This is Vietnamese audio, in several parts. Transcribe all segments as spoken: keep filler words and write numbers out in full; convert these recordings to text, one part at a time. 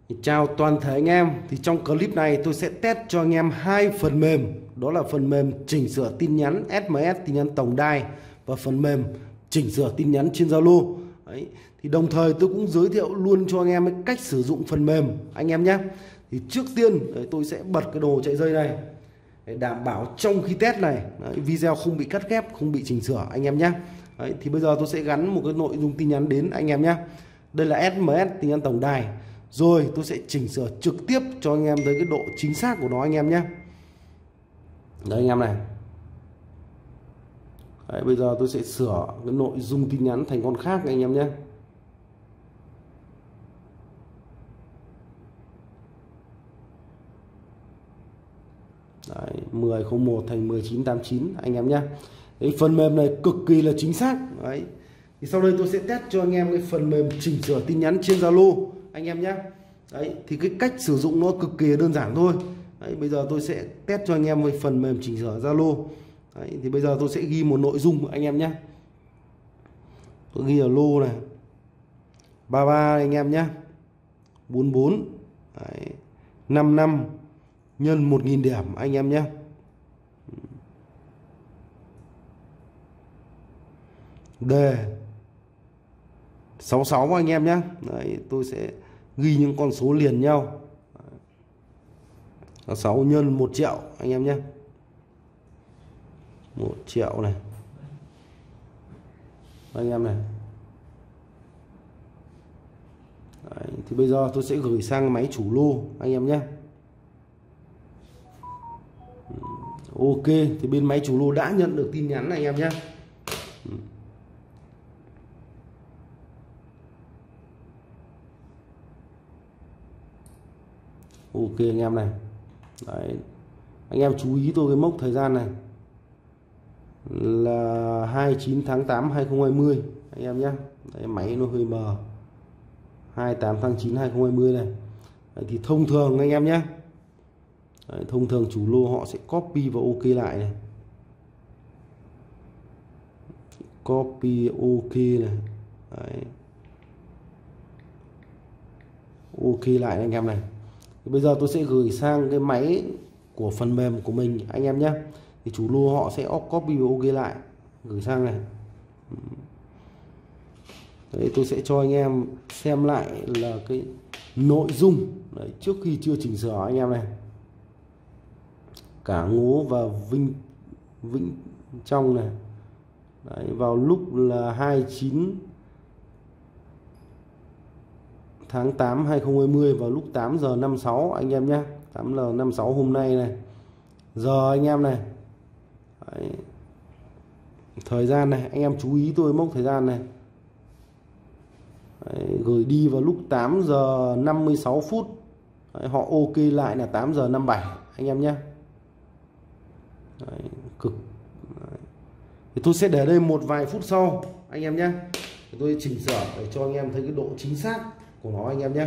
Chào toàn thể anh em. Thì trong clip này tôi sẽ test cho anh em hai phần mềm, đó là phần mềm chỉnh sửa tin nhắn ét em ét, tin nhắn tổng đài, và phần mềm chỉnh sửa tin nhắn trên Zalo. Đấy. Thì đồng thời tôi cũng giới thiệu luôn cho anh em cái cách sử dụng phần mềm anh em nhé. Thì trước tiên đấy, tôi sẽ bật cái đồ chạy dây này để đảm bảo trong khi test này đấy, video không bị cắt ghép, không bị chỉnh sửa anh em nhé. Đấy. Thì bây giờ tôi sẽ gắn một cái nội dung tin nhắn đến anh em nhé. Đây là ét em ét, tin nhắn tổng đài. Rồi tôi sẽ chỉnh sửa trực tiếp cho anh em tới cái độ chính xác của nó anh em nhé. Đấy anh em này. Đấy, bây giờ tôi sẽ sửa cái nội dung tin nhắn thành con khác anh em nhé. Đấy, mười không một thành mười chín tám chín anh em nhé. Cái phần mềm này cực kỳ là chính xác. Đấy. Thì sau đây tôi sẽ test cho anh em cái phần mềm chỉnh sửa tin nhắn trên Zalo anh em nhé. Đấy, thì cái cách sử dụng nó cực kỳ đơn giản thôi. Đấy, bây giờ tôi sẽ test cho anh em cái phần mềm chỉnh sửa Zalo. Đấy, thì bây giờ tôi sẽ ghi một nội dung anh em nhé. Tôi ghi ở lô này ba ba anh em nhé, bốn bốn. Đấy, năm năm nhân một nghìn điểm anh em nhé. Đề sáu sáu anh em nhé. Đấy, tôi sẽ ghi những con số liền nhau. sáu nhân một triệu anh em nhé. một triệu này anh em này. Đấy, thì bây giờ tôi sẽ gửi sang máy chủ lô anh em nhé. Ok, thì bên máy chủ lô đã nhận được tin nhắn này anh em nhé. Ok anh em này. Đấy. Anh em chú ý tôi cái mốc thời gian này là hai mươi chín tháng tám hai không hai không anh em nhé. Đấy, máy nó hơi mờ. hai mươi tám tháng chín hai không hai không này. Đấy, thì thông thường anh em nhé. Đấy, thông thường chủ lô họ sẽ copy và ok lại này. Copy ok này. Đấy. Ok lại anh em này. Thì bây giờ tôi sẽ gửi sang cái máy của phần mềm của mình anh em nhé. Thì chủ lô họ sẽ copy và ok lại, gửi sang này. Đấy, tôi sẽ cho anh em xem lại là cái nội dung đấy, trước khi chưa chỉnh sửa anh em này. Cả Ngố và Vinh Vĩnh Trong này. Đấy, vào lúc là hai mươi chín tháng tám hai không hai không, vào lúc tám giờ năm mươi sáu anh em nhé. tám giờ năm mươi sáu hôm nay này. Giờ anh em này. Đấy. Thời gian này, anh em chú ý tôi mốc thời gian này. Đấy, gửi đi vào lúc tám giờ năm mươi sáu phút. Đấy, họ ok lại là tám giờ năm mươi bảy anh em nhé. Đấy, cực. Đấy. Thì tôi sẽ để đây một vài phút sau anh em nhé. Tôi chỉnh sửa để cho anh em thấy cái độ chính xác của nó anh em nhé.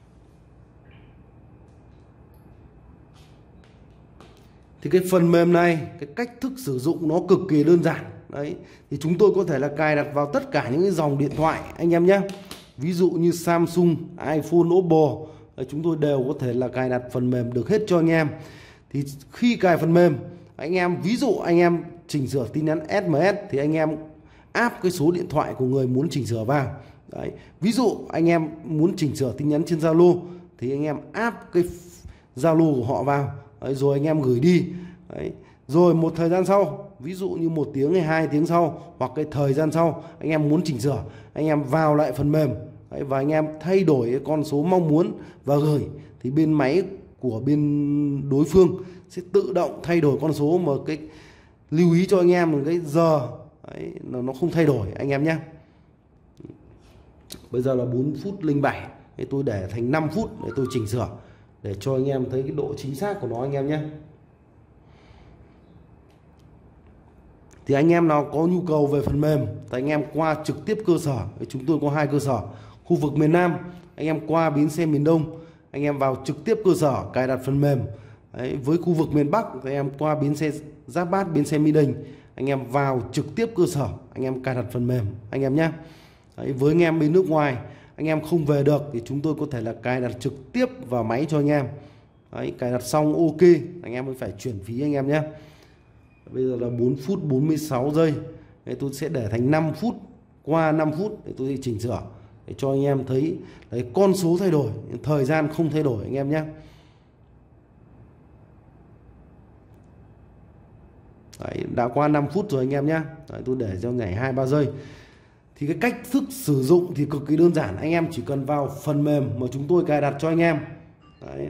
Thì cái phần mềm này, cái cách thức sử dụng nó cực kỳ đơn giản. Đấy, thì chúng tôi có thể là cài đặt vào tất cả những cái dòng điện thoại anh em nhé. Ví dụ như Samsung, iPhone, Oppo, đấy, chúng tôi đều có thể là cài đặt phần mềm được hết cho anh em. Thì khi cài phần mềm, anh em ví dụ anh em chỉnh sửa tin nhắn ét em ét thì anh em áp cái số điện thoại của người muốn chỉnh sửa vào. Đấy, ví dụ anh em muốn chỉnh sửa tin nhắn trên Zalo thì anh em áp cái Zalo của họ vào. Đấy, rồi anh em gửi đi. Đấy, rồi một thời gian sau, ví dụ như một tiếng hay hai tiếng sau, hoặc cái thời gian sau anh em muốn chỉnh sửa, anh em vào lại phần mềm. Đấy, và anh em thay đổi cái con số mong muốn và gửi, thì bên máy của bên đối phương sẽ tự động thay đổi con số, mà cái lưu ý cho anh em là cái giờ đấy, nó không thay đổi anh em nhé. Bây giờ là bốn phút linh bảy, tôi để thành năm phút để tôi chỉnh sửa để cho anh em thấy cái độ chính xác của nó anh em nhé. Thì anh em nào có nhu cầu về phần mềm thì anh em qua trực tiếp cơ sở. Chúng tôi có hai cơ sở. Khu vực miền Nam anh em qua bến xe miền Đông, anh em vào trực tiếp cơ sở cài đặt phần mềm. Đấy, với khu vực miền Bắc thì anh em qua bến xe Giáp Bát, bến xe Mỹ Đình, anh em vào trực tiếp cơ sở, anh em cài đặt phần mềm anh em nhé. Đấy, với anh em bên nước ngoài, anh em không về được thì chúng tôi có thể là cài đặt trực tiếp vào máy cho anh em. Đấy, cài đặt xong ok anh em mới phải chuyển phí anh em nhé. Bây giờ là bốn phút bốn mươi sáu giây. Đấy, tôi sẽ để thành năm phút, qua năm phút để tôi chỉnh sửa để cho anh em thấy đấy, con số thay đổi, thời gian không thay đổi anh em nhé. Đấy, đã qua năm phút rồi anh em nhé. Đấy, tôi để cho nhảy hai ba giây. Thì cái cách thức sử dụng thì cực kỳ đơn giản, anh em chỉ cần vào phần mềm mà chúng tôi cài đặt cho anh em. Đấy.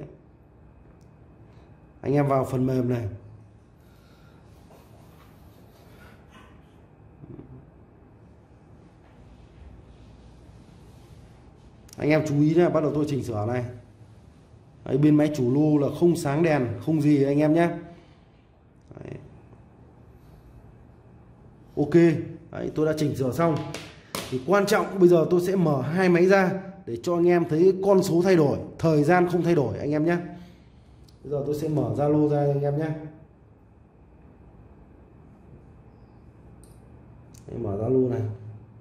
Anh em vào phần mềm này. Anh em chú ý nhé, bắt đầu tôi chỉnh sửa này. Đấy, bên máy chủ lô là không sáng đèn, không gì anh em nhé. Đấy. Ok, đấy, tôi đã chỉnh sửa xong. Thì quan trọng bây giờ tôi sẽ mở hai máy ra để cho anh em thấy con số thay đổi, thời gian không thay đổi anh em nhé. Bây giờ tôi sẽ mở Zalo ra anh em nhé. Đấy, mở Zalo này.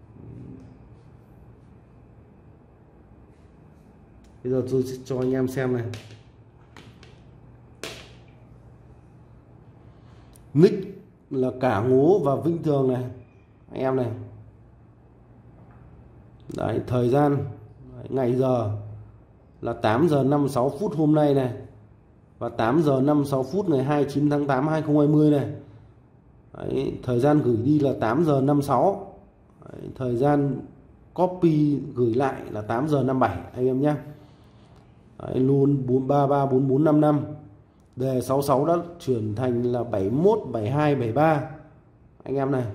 Bây giờ tôi sẽ cho anh em xem này. Nick là Cả Ngố và Vinh Thường này anh em này. Đấy, thời gian đấy, ngày giờ là tám giờ năm mươi sáu phút hôm nay này, và tám giờ năm mươi sáu phút ngày hai mươi chín tháng tám hai nghìn không trăm hai mươi này. Đấy, thời gian gửi đi là tám giờ năm mươi sáu. Đấy, thời gian copy gửi lại là tám giờ năm mươi bảy anh em nhé. Đấy, luôn bốn ba ba bốn bốn năm năm. Đề sáu sáu đã chuyển thành là bảy mốt bảy hai bảy ba anh em này.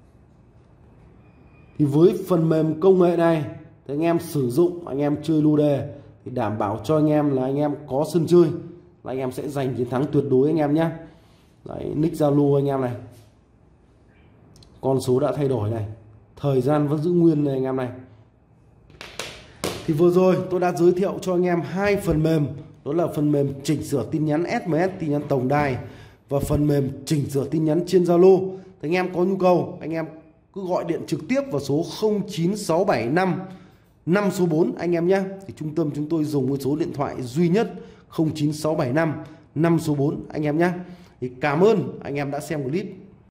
Thì với phần mềm công nghệ này thì anh em sử dụng, anh em chơi lô đề thì đảm bảo cho anh em là anh em có sân chơi là anh em sẽ giành chiến thắng tuyệt đối anh em nhé. Đấy, nick Zalo anh em này, con số đã thay đổi này, thời gian vẫn giữ nguyên này anh em này. Thì vừa rồi tôi đã giới thiệu cho anh em hai phần mềm, đó là phần mềm chỉnh sửa tin nhắn ét em ét, tin nhắn tổng đài, và phần mềm chỉnh sửa tin nhắn trên Zalo. Thì anh em có nhu cầu anh em cứ gọi điện trực tiếp vào số không chín sáu bảy năm năm số bốn anh em nhé. Thì trung tâm chúng tôi dùng cái số điện thoại duy nhất không chín sáu bảy năm năm số bốn anh em nhé. Thì cảm ơn anh em đã xem clip.